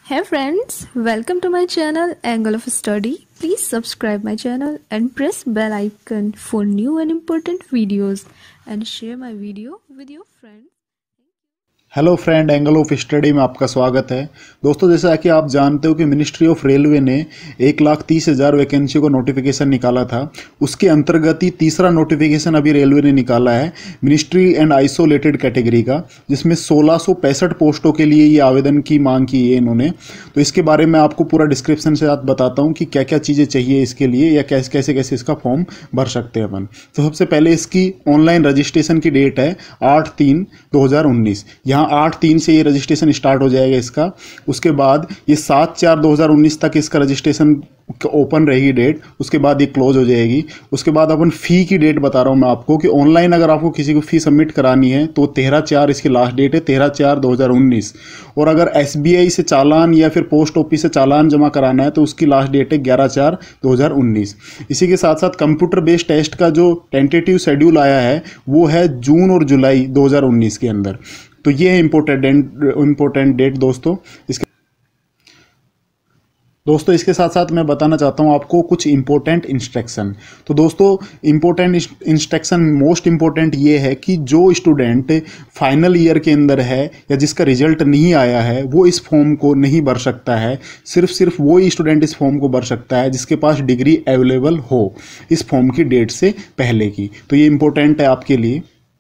Hey friends, welcome to my channel Angle of Study. Please subscribe my channel and press bell icon for new and important videos and share my video with your friends. Hello friend, angle of study में आपका स्वागत है। दोस्तों, जैसा कि आप जानते हो कि मिनिस्ट्री ऑफ रेलवे ने 1,30,000 वैकेंसी को नोटिफिकेशन निकाला था। उसके अंतर्गत ही तीसरा नोटिफिकेशन अभी रेलवे ने निकाला है मिनिस्ट्री एंड आइसोलेटेड कैटेगरी का, जिसमें 1665 पोस्टों के लिए ये आवेदन की मांग की है इन्होंने। तो इसके बारे में आपको पूरा डिस्क्रिप्शन से आप बताता हूँ कि क्या क्या चीज़ें चाहिए इसके लिए या कैसे कैसे इसका फॉर्म भर सकते हैं अपन। तो सबसे पहले इसकी ऑनलाइन रजिस्ट्रेशन की डेट है 8/3/2019। यहाँ 8/3 से ये रजिस्ट्रेशन स्टार्ट हो जाएगा इसका। उसके बाद ये 7/4/2019 तक इसका रजिस्ट्रेशन ओपन रहेगी डेट। उसके बाद ये क्लोज हो जाएगी। उसके बाद अपन फ़ी की डेट बता रहा हूँ मैं आपको कि ऑनलाइन अगर आपको किसी को फ़ी सबमिट करानी है तो 13/4 इसकी लास्ट डेट है, 13/4/2019। और अगर SBI से चालान या फिर पोस्ट ऑफिस से चालान जमा कराना है तो उसकी लास्ट डेट है 11/4/2019। इसी के साथ साथ कंप्यूटर बेस्ड टेस्ट का जो टेंटेटिव शेड्यूल आया है वो है जून और जुलाई 2019 के अंदर। तो ये है इम्पोर्टेंट डेट दोस्तों। इसके साथ साथ मैं बताना चाहता हूँ आपको कुछ इंपॉर्टेंट इंस्ट्रक्शन। तो दोस्तों, इंपॉर्टेंट इंस्ट्रक्शन मोस्ट इंपॉर्टेंट ये है कि जो स्टूडेंट फाइनल ईयर के अंदर है या जिसका रिजल्ट नहीं आया है वो इस फॉर्म को नहीं भर सकता है। सिर्फ वो ही स्टूडेंट इस फॉर्म को भर सकता है जिसके पास डिग्री अवेलेबल हो इस फॉर्म की डेट से पहले की। तो ये इंपॉर्टेंट है आपके लिए।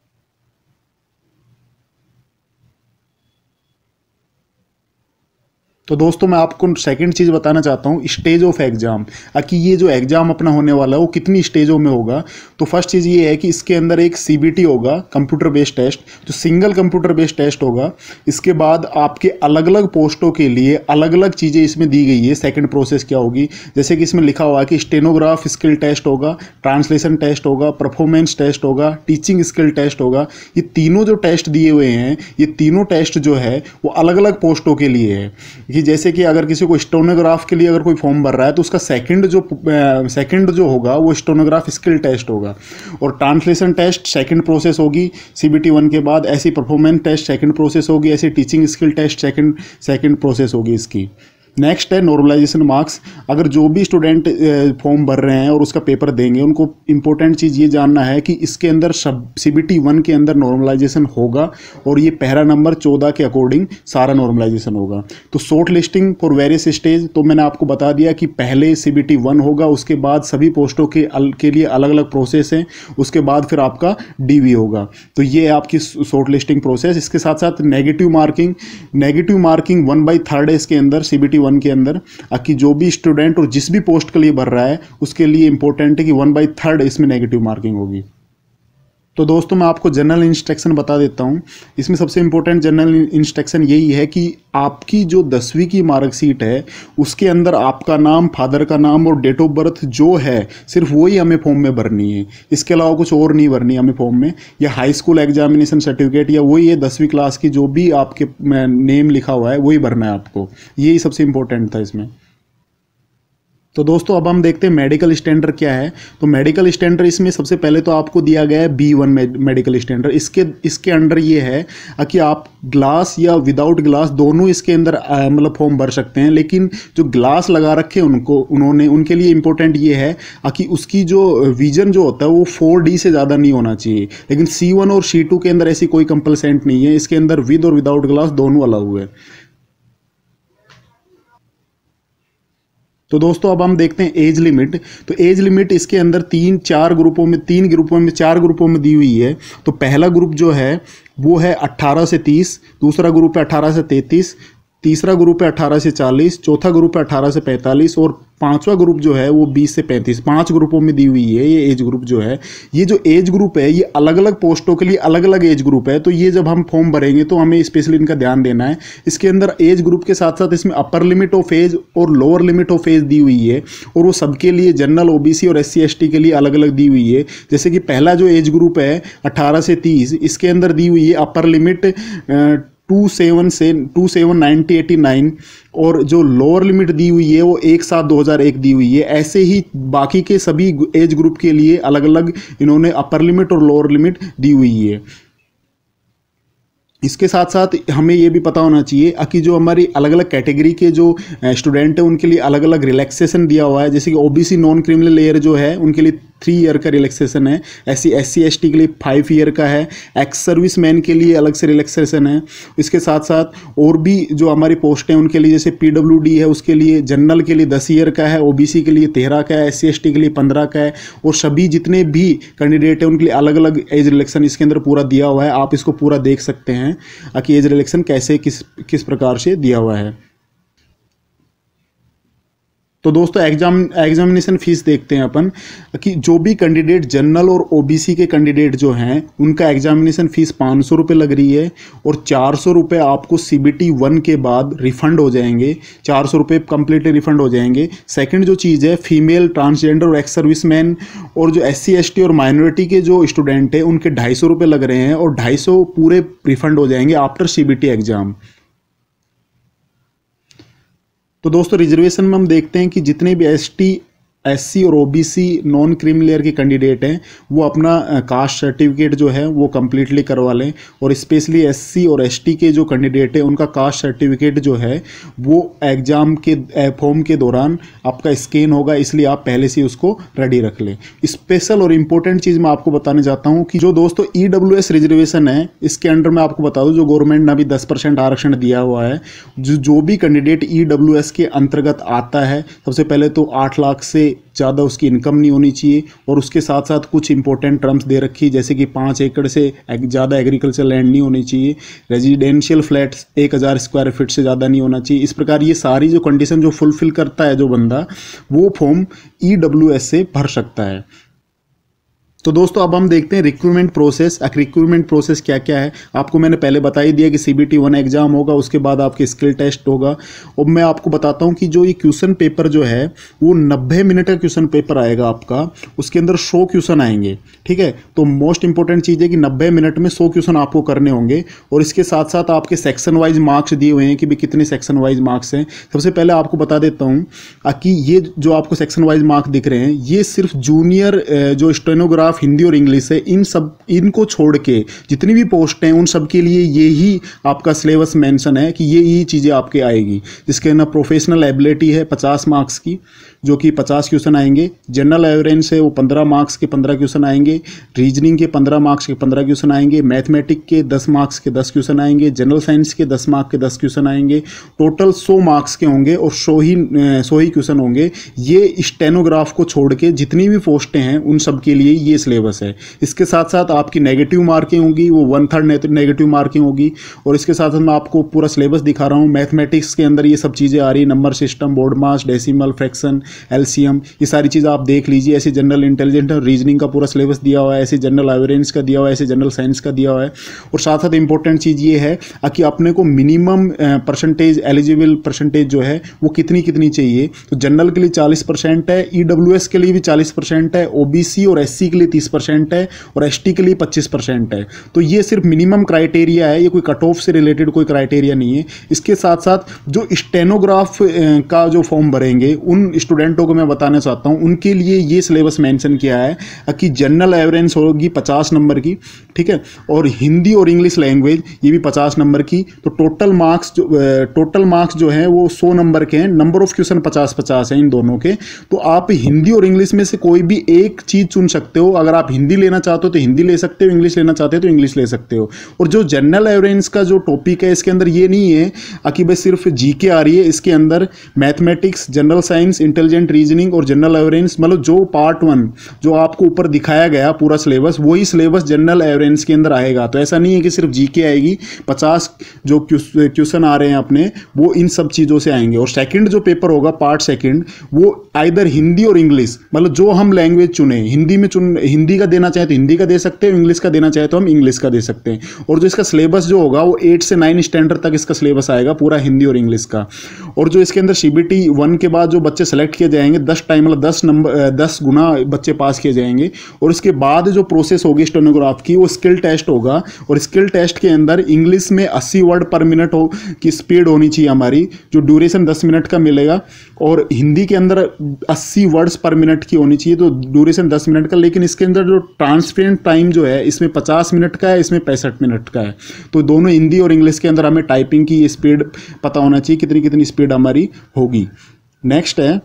तो दोस्तों, मैं आपको सेकंड चीज़ बताना चाहता हूँ, स्टेज ऑफ एग्ज़ाम। कि ये जो एग्ज़ाम अपना होने वाला है वो कितनी स्टेजों में होगा। तो फर्स्ट चीज़ ये है कि इसके अंदर एक CBT होगा, कंप्यूटर बेस्ड टेस्ट, जो सिंगल कंप्यूटर बेस्ड टेस्ट होगा। इसके बाद आपके अलग अलग पोस्टों के लिए अलग अलग चीज़ें इसमें दी गई है। सेकंड प्रोसेस क्या होगी, जैसे कि इसमें लिखा हुआ है कि स्टेनोग्राफ स्किल टेस्ट होगा, ट्रांसलेशन टेस्ट होगा, परफॉर्मेंस टेस्ट होगा, टीचिंग स्किल टेस्ट होगा। ये तीनों जो टेस्ट दिए हुए हैं, ये तीनों टेस्ट जो है वो अलग अलग पोस्टों के लिए है। कि जैसे कि अगर किसी को स्टेनोग्राफ के लिए अगर कोई फॉर्म भर रहा है तो उसका सेकंड जो होगा वो स्टेनोग्राफ स्किल टेस्ट होगा। और ट्रांसलेशन टेस्ट सेकंड प्रोसेस होगी CBT 1 के बाद। ऐसी परफॉर्मेंस टेस्ट सेकंड प्रोसेस होगी। ऐसी teaching skill test second process होगी इसकी। नेक्स्ट है नॉर्मलाइजेशन मार्क्स। अगर जो भी स्टूडेंट फॉर्म भर रहे हैं और उसका पेपर देंगे, उनको इंपॉर्टेंट चीज़ ये जानना है कि इसके अंदर CBT 1 के अंदर नॉर्मलाइजेशन होगा और ये पैरा नंबर 14 के अकॉर्डिंग सारा नॉर्मलाइजेशन होगा। तो short listing for various stage, तो मैंने आपको बता दिया कि पहले CBT 1 होगा, उसके बाद सभी पोस्टों के लिए अलग अलग प्रोसेस हैं, उसके बाद फिर आपका DV होगा। तो ये है आपकी शॉर्ट लिस्टिंग प्रोसेस। इसके साथ साथ नेगेटिव मार्किंग 1/3 है इसके अंदर CBT 1 के अंदर। कि जो भी स्टूडेंट और जिस भी पोस्ट के लिए भर रहा है उसके लिए इंपॉर्टेंट है कि 1/3 इसमें नेगेटिव मार्किंग होगी। तो दोस्तों, मैं आपको जनरल इंस्ट्रक्शन बता देता हूँ। इसमें सबसे इंपॉर्टेंट जनरल इंस्ट्रक्शन यही है कि आपकी जो 10वीं की मार्कशीट है उसके अंदर आपका नाम, फादर का नाम और डेट ऑफ बर्थ जो है सिर्फ वही हमें फॉर्म में भरनी है। इसके अलावा कुछ और नहीं भरनी हमें फॉर्म में। या हाई स्कूल एग्जामिनेशन सर्टिफिकेट या वही है 10वीं क्लास की जो भी आपके नेम लिखा हुआ है वही भरना है आपको। यही सबसे इंपॉर्टेंट था इसमें। तो दोस्तों, अब हम देखते हैं मेडिकल स्टैंडर्ड क्या है। तो मेडिकल स्टैंडर्ड इसमें सबसे पहले तो आपको दिया गया है B1 मेडिकल स्टैंडर्ड। इसके अंडर ये है कि आप ग्लास या विदाउट ग्लास दोनों इसके अंदर मतलब फॉर्म भर सकते हैं। लेकिन जो ग्लास लगा रखे हैं उनके लिए इंपॉर्टेंट ये है कि उसकी जो विजन जो होता है वो 4D से ज़्यादा नहीं होना चाहिए। लेकिन C1 और C2 के अंदर ऐसी कोई कंपलसेंट नहीं है। इसके अंदर विद और विदाउट ग्लास दोनों अलाउ है। तो दोस्तों, अब हम देखते हैं एज लिमिट। तो एज लिमिट इसके अंदर 4 ग्रुपों में दी हुई है। तो पहला ग्रुप जो है वो है 18 से 30, दूसरा ग्रुप है 18 से 33, तीसरा ग्रुप है 18 से 40, चौथा ग्रुप है 18 से 45 और पांचवा ग्रुप जो है वो 20 से 35। 5 ग्रुपों में दी हुई है ये एज ग्रुप जो है। ये जो एज ग्रुप है ये अलग अलग पोस्टों के लिए अलग अलग एज ग्रुप है। तो ये जब हम फॉर्म भरेंगे तो हमें स्पेशली इनका ध्यान देना है। इसके अंदर एज ग्रुप के साथ साथ इसमें अपर लिमिट ऑफ एज और लोअर लिमिट ऑफ एज दी हुई है। और वो सबके लिए जनरल, OBC और SC ST के लिए अलग अलग दी हुई है। जैसे कि पहला जो एज ग्रुप है 18 से 30, इसके अंदर दी हुई है अपर लिमिट 27 90 89 और जो लोअर लिमिट दी हुई है वो 1/7/2001 दी हुई है। ऐसे ही बाकी के सभी एज ग्रुप के लिए अलग अलग इन्होंने अपर लिमिट और लोअर लिमिट दी हुई है। इसके साथ साथ हमें ये भी पता होना चाहिए कि जो हमारी अलग अलग कैटेगरी के जो स्टूडेंट हैं उनके लिए अलग अलग रिलैक्सेशन दिया हुआ है। जैसे कि ओबीसी नॉन क्रिमिनल लेयर जो है उनके लिए 3 ईयर का रिलैक्सेशन है, SC ST के लिए 5 ईयर का है, एक्स सर्विस मैन के लिए अलग से रिलैक्सेशन है। इसके साथ साथ और भी जो हमारी पोस्ट हैं उनके लिए जैसे PWD है उसके लिए, जनरल के लिए 10 ईयर का है, OBC के लिए 13 का है, SC ST के लिए 15 का है, और सभी जितने भी कैंडिडेट हैं उनके लिए अलग अलग एज रिलैक्सेशन इसके अंदर पूरा दिया हुआ है। आप इसको पूरा देख सकते हैं कि एज रिलैक्सेशन कैसे किस प्रकार से दिया हुआ है। तो दोस्तों एग्जामिनेशन फीस देखते हैं अपन कि जो भी कैंडिडेट जनरल और ओबीसी के कैंडिडेट जो हैं उनका एग्जामिनेशन फीस 500 रुपये लग रही है, और 400 रुपये आपको CBT 1 के बाद रिफंड हो जाएंगे। 400 रुपये कंप्लीटली रिफंड हो जाएंगे। सेकंड जो चीज़ है, फीमेल, ट्रांसजेंडर और एक्स सर्विसमैन और जो SC ST और माइनॉरिटी के जो स्टूडेंट हैं उनके 250 रुपये लग रहे हैं, और 250 पूरे रिफंड हो जाएंगे आफ्टर CBT एग्जाम। तो दोस्तों रिजर्वेशन में हम देखते हैं कि जितने भी ST SC और OBC नॉन क्रीमी लेयर के कैंडिडेट हैं वो अपना कास्ट सर्टिफिकेट जो है वो कम्प्लीटली करवा लें, और स्पेशली SC और ST के जो कैंडिडेट हैं उनका कास्ट सर्टिफिकेट जो है वो एग्ज़ाम के फॉर्म के दौरान आपका स्कैन होगा, इसलिए आप पहले से उसको रेडी रख लें। स्पेशल और इम्पोर्टेंट चीज़ मैं आपको बताने चाहता हूँ कि जो दोस्तों EWS रिजर्वेशन है इसके अंडर मैं आपको बता दूँ जो गवर्नमेंट ने अभी 10% आरक्षण दिया हुआ है। जो भी कैंडिडेट EWS के अंतर्गत आता है, सबसे पहले तो 8 लाख से ज़्यादा उसकी इनकम नहीं होनी चाहिए, और उसके साथ साथ कुछ इंपॉर्टेंट टर्म्स दे रखी जैसे कि 5 एकड़ से ज़्यादा एग्रीकल्चर लैंड नहीं होनी चाहिए, रेजिडेंशियल फ्लैट्स 1000 स्क्वायर फीट से ज़्यादा नहीं होना चाहिए। इस प्रकार ये सारी जो कंडीशन जो फुलफिल करता है जो बंदा, वो फॉर्म EWS से भर सकता है। तो दोस्तों अब हम देखते हैं रिक्रूटमेंट प्रोसेस। रिक्रूटमेंट प्रोसेस क्या क्या है आपको मैंने पहले बता ही दिया कि CBT 1 एग्जाम होगा, उसके बाद आपके स्किल टेस्ट होगा। और मैं आपको बताता हूं कि जो ये क्वेश्चन पेपर जो है वो 90 मिनट का क्वेश्चन पेपर आएगा आपका, उसके अंदर 100 क्वेश्चन आएंगे, ठीक है। तो मोस्ट इंपॉर्टेंट चीज़ है कि 90 मिनट में 100 क्वेश्चन आपको करने होंगे, और इसके साथ साथ आपके सेक्शन वाइज मार्क्स दिए हुए हैं कि भाई कितने सेक्शन वाइज मार्क्स हैं। सबसे पहले आपको बता देता हूँ कि ये जो आपको सेक्शन वाइज मार्क्स दिख रहे हैं ये सिर्फ जूनियर जो स्टेनोग्राफ हिंदी और इंग्लिश है इनको छोड़ के जितनी भी पोस्ट हैं उन सब के लिए ये ही आपका सिलेबस मेंशन है कि ये चीज़ें आपके आएगी। जिसके ना प्रोफेशनल एबिलिटी है 50 मार्क्स की, जो कि 50 क्वेश्चन आएंगे। जनरल अवेयरेंस है वो 15 मार्क्स के 15 क्वेश्चन आएंगे। रीजनिंग के 15 मार्क्स के 15 क्वेश्चन आएंगे। मैथमेटिक के 10 मार्क्स के 10 क्वेश्चन आएंगे। जनरल साइंस के 10 मार्क्स के 10 क्वेश्चन आएंगे। टोटल 100 मार्क्स के होंगे और 100 ही क्वेश्चन होंगे। ये स्टेनोग्राफ को छोड़ के जितनी भी पोस्टें हैं उन सब के लिए ये सिलेबस है। इसके साथ साथ आपकी नेगेटिव मार्किंग होगी, वो 1/3 नेगेटिव मार्किंग होगी। और इसके साथ साथ मैं आपको पूरा सिलेबस दिखा रहा हूँ। मैथमेटिक्स के अंदर ये सब चीज़ें आ रही है, number system, BODMAS, decimal, fraction, LCM, ये सारी चीज़ें आप देख लीजिए। ऐसे जनरल इंटेलिजेंस और रीजनिंग का पूरा सिलेबस दिया हुआ है, ऐसे जनरल अवेयरेंस का दिया हुआ है, ऐसे जनरल साइंस का दिया हुआ है। और साथ साथ इंपॉर्टेंट चीज़ ये है कि अपने को मिनिमम परसेंटेज, एलिजिबल परसेंटेज जो है वो कितनी चाहिए। तो जनरल के लिए 40% है, EWS के लिए भी 40% है, OBC और SC के लिए 30% है और ST के लिए 25% है। तो ये सिर्फ मिनिमम क्राइटेरिया है, ये कोई कट ऑफ से रिलेटेड कोई क्राइटेरिया नहीं है। इसके साथ साथ जो स्टेनोग्राफ का जो फॉर्म भरेंगे उन स्टूडेंटों को मैं बताना चाहता हूं, उनके लिए ये सिलेबस मेंशन किया है कि जनरल एवरेंस होगी 50 नंबर की, ठीक है, और हिंदी और इंग्लिश लैंग्वेज ये भी 50 नंबर की। तो टोटल मार्क्स जो है वो 100 नंबर के हैं। नंबर ऑफ क्वेश्चन 50-50 है इन दोनों के। तो आप हिंदी और इंग्लिश में से कोई भी एक चीज चुन सकते हो। अगर आप हिंदी लेना चाहते हो तो हिंदी ले सकते हो, इंग्लिश लेना चाहते हो तो इंग्लिश ले सकते हो। और जो जनरल एवरेंस का जो टॉपिक है इसके अंदर ये नहीं है कि बस सिर्फ जीके आ रही है। इसके अंदर mathematics, general science, intelligent reasoning और जनरल एवरेंस, मतलब जो पार्ट 1 जो आपको ऊपर दिखाया गया पूरा सिलेबस, वही सिलेबस जनरल एवरेंस के अंदर आएगा। तो ऐसा नहीं है कि सिर्फ जीके आएगी, 50 जो क्वेश्चन आ रहे हैं अपने वो इन सब चीज़ों से आएंगे। और सेकंड जो पेपर होगा पार्ट सेकंड, वो आइदर हिंदी और इंग्लिश, मतलब जो हम लैंग्वेज चुने, हिंदी का देना चाहे तो हिंदी का दे सकते हैं, इंग्लिश का देना चाहे तो हम इंग्लिश का दे सकते हैं। और जो इसका सिलेबस जो होगा वो 8 से 9 स्टैंडर्ड तक इसका सिलेबस आएगा पूरा हिंदी और इंग्लिश का। और जो इसके अंदर CBT 1 के बाद जो बच्चे सेलेक्ट किए जाएंगे 10 गुना बच्चे पास किए जाएंगे। और इसके बाद जो प्रोसेस होगी स्टेनोग्राफ की वो स्किल टेस्ट होगा। और स्किल टेस्ट के अंदर इंग्लिश में 80 वर्ड पर मिनट की स्पीड होनी चाहिए हमारी, जो ड्यूरेशन 10 मिनट का मिलेगा। और हिंदी के अंदर 80 वर्ड्स पर मिनट की होनी चाहिए, तो ड्यूरेशन 10 मिनट का। लेकिन इसके अंदर जो ट्रांसपेरेंट टाइम जो है इसमें 50 मिनट का है, इसमें 65 मिनट का है। तो दोनों हिंदी और इंग्लिश के अंदर हमें टाइपिंग की स्पीड पता होना चाहिए, कितनी कितनी स्पीड हमारी होगी। नेक्स्ट है,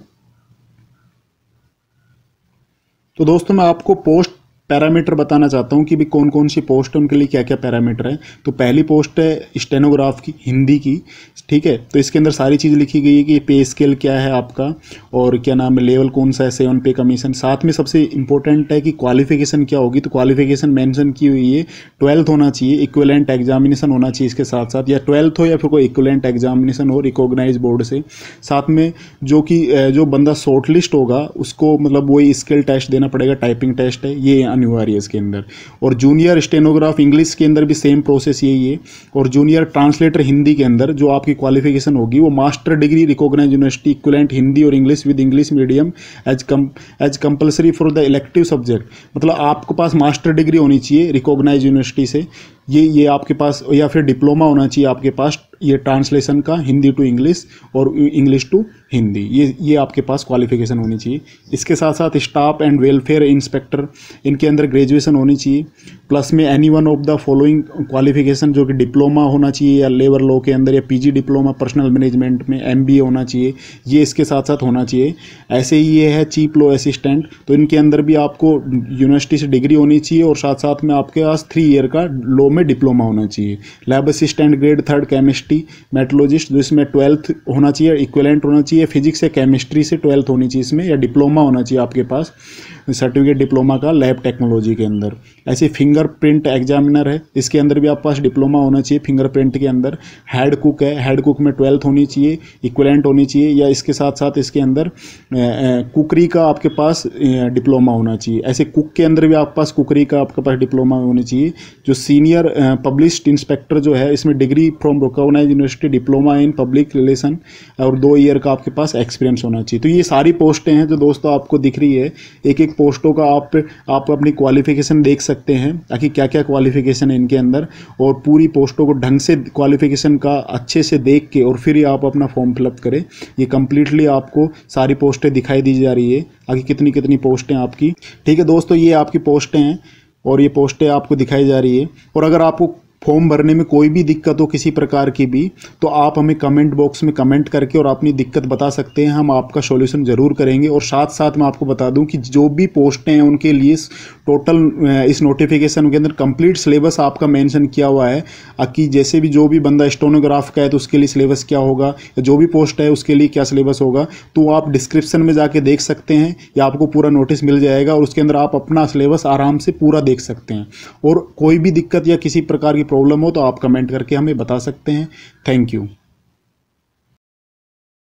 तो दोस्तों मैं आपको पोस्ट पैरामीटर बताना चाहता हूँ कि भी कौन कौन सी पोस्ट है, उनके लिए क्या क्या पैरामीटर है। तो पहली पोस्ट है स्टेनोग्राफ की, हिंदी की, ठीक है। तो इसके अंदर सारी चीज़ लिखी गई है कि पे स्केल क्या है आपका और क्या नाम है, लेवल कौन सा है, 7 पे कमीशन। साथ में सबसे इंपॉर्टेंट है कि क्वालिफिकेशन क्या होगी। तो क्वालिफिकेशन मेंशन की हुई है 12th होना चाहिए, इक्विवेलेंट एग्जामिनेशन होना चाहिए इसके साथ साथ, या 12th हो या फिर कोई इक्विवेलेंट एग्जामिनेशन हो रिकॉग्नाइज बोर्ड से। साथ में जो बंदा शॉर्टलिस्ट होगा उसको मतलब वही स्किल टेस्ट देना पड़ेगा, टाइपिंग टेस्ट है, ये अनिवार्य है इसके अंदर। और जूनियर स्टेनोग्राफ इंग्लिश के अंदर भी सेम प्रोसेस यही है। और जूनियर ट्रांसलेटर हिंदी के अंदर जो आपकी क्वालिफिकेशन होगी वो master degree recognise university equivalent Hindi और English with English medium as compulsory for the elective subject. मतलब आपके पास मास्टर डिग्री होनी चाहिए रिकॉग्नाइज यूनिवर्सिटी से, ये आपके पास, या फिर डिप्लोमा होना चाहिए आपके पास ये ट्रांसलेशन का, हिंदी टू इंग्लिश और इंग्लिश टू हिंदी, ये आपके पास क्वालिफिकेशन होनी चाहिए। इसके साथ साथ स्टाफ एंड वेलफेयर इंस्पेक्टर, इनके अंदर ग्रेजुएशन होनी चाहिए। प्लस में any one of the following qualification, जो कि डिप्लोमा होना चाहिए या लेबर लॉ के अंदर, या पीजी डिप्लोमा पर्सनल मैनेजमेंट में, एमबीए होना चाहिए, ये इसके साथ साथ होना चाहिए। ऐसे ही ये है चीफ लॉ असिस्टेंट, तो इनके अंदर भी आपको यूनिवर्सिटी से डिग्री होनी चाहिए और साथ साथ में आपके पास 3 ईयर का लॉ में डिप्लोमा होना चाहिए। Lab assistant grade 3 chemistry metrologist, जो इसमें 12th होना चाहिए, इक्विवेलेंट होना चाहिए, फिजिक्स या केमिस्ट्री से 12th होनी चाहिए इसमें, या डिप्लोमा होना चाहिए आपके पास सर्टिफिकेट डिप्लोमा का लैब टेक्नोलॉजी के अंदर। ऐसे फिंगरप्रिंट एग्जामिनर है, इसके अंदर भी आपके पास डिप्लोमा होना चाहिए फिंगरप्रिंट के अंदर। हेड कुक है, हेड कुक में 12th होनी चाहिए, इक्विवेलेंट होनी चाहिए, या इसके साथ साथ इसके अंदर कुकरी का आपके पास डिप्लोमा होना चाहिए। ऐसे कुक के अंदर भी आपके पास कुकरी का आपके पास डिप्लोमा होनी चाहिए। जो सीनियर पब्लिश्ड इंस्पेक्टर जो है, इसमें degree from recognised university, diploma in public relation और 2 ईयर का आपके पास एक्सपीरियंस होना चाहिए। तो ये सारी पोस्टें हैं जो दोस्तों आपको दिख रही है। एक एक पोस्टों का आप अपनी क्वालिफिकेशन देख सकते हैं ताकि क्या क्या क्वालिफिकेशन है इनके अंदर, और पूरी पोस्टों को ढंग से क्वालिफिकेशन का अच्छे से देख के और फिर ही आप अपना फॉर्म फिलअप करें। ये कंप्लीटली आपको सारी पोस्टें दिखाई दी जा रही है, आगे कितनी कितनी पोस्टें आपकी, ठीक है दोस्तों, ये आपकी पोस्टें हैं और ये पोस्टें आपको दिखाई जा रही है। और अगर आपको फॉर्म भरने में कोई भी दिक्कत हो किसी प्रकार की भी, तो आप हमें कमेंट बॉक्स में कमेंट करके और अपनी दिक्कत बता सकते हैं, हम आपका सॉल्यूशन ज़रूर करेंगे। और साथ साथ मैं आपको बता दूं कि जो भी पोस्टें हैं उनके लिए टोटल इस नोटिफिकेशन के अंदर कंप्लीट सिलेबस आपका मेंशन किया हुआ है कि जैसे भी जो भी बंदा स्टेनोग्राफ का है तो उसके लिए सिलेबस क्या होगा, या जो भी पोस्ट है उसके लिए क्या सिलेबस होगा, तो आप डिस्क्रिप्शन में जाके देख सकते हैं, या आपको पूरा नोटिस मिल जाएगा और उसके अंदर आप अपना सिलेबस आराम से पूरा देख सकते हैं। और कोई भी दिक्कत या किसी प्रकार की प्रॉब्लम हो तो आप कमेंट करके हमें बता सकते हैं। Thank you.